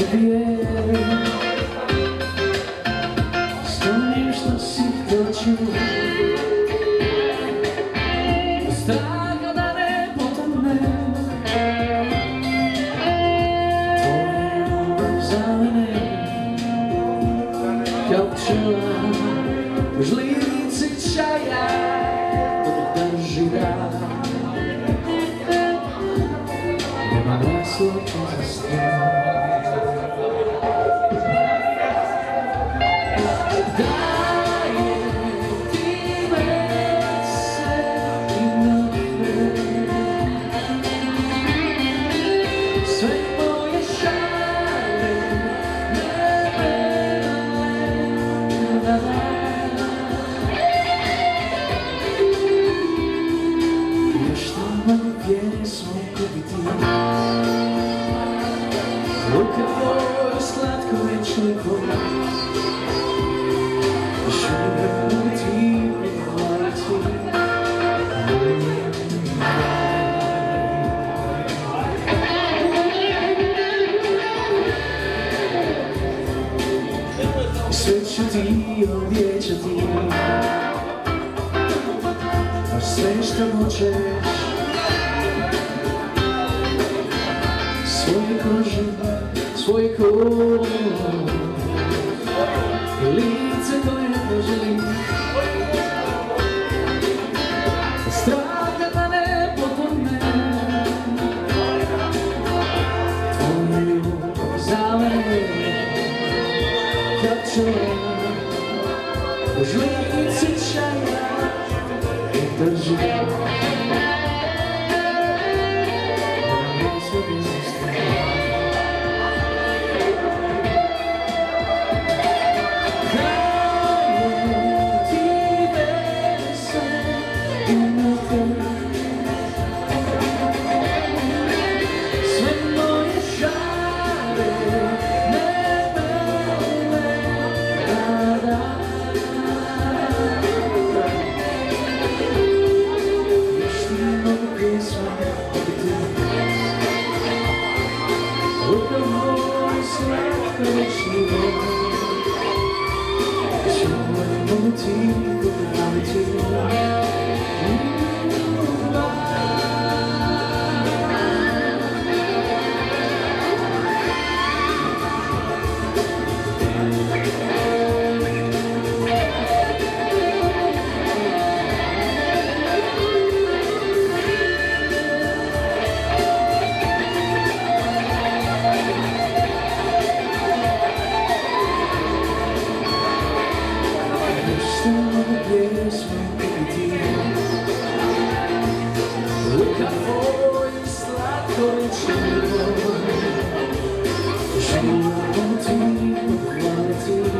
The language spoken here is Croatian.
bije s onim što si htio čuti. Straha da ne potone tvoja ljubav za mene, kao pčela u žlici čaja dok drži rad. Nema naslova za stvar. Ruke tvoje slatko večni bol, živim u ti prihvati. Sve ću ti, ovdje ću ti, a sve što hoćeš svoje kože, svoje kolo i lice koje poželim. Straha da ne potone tvoju ljubav za mene, kao pčela u žlici čaja i drži. Ruka tvoje slatko večni bol, živim u ti prihvati.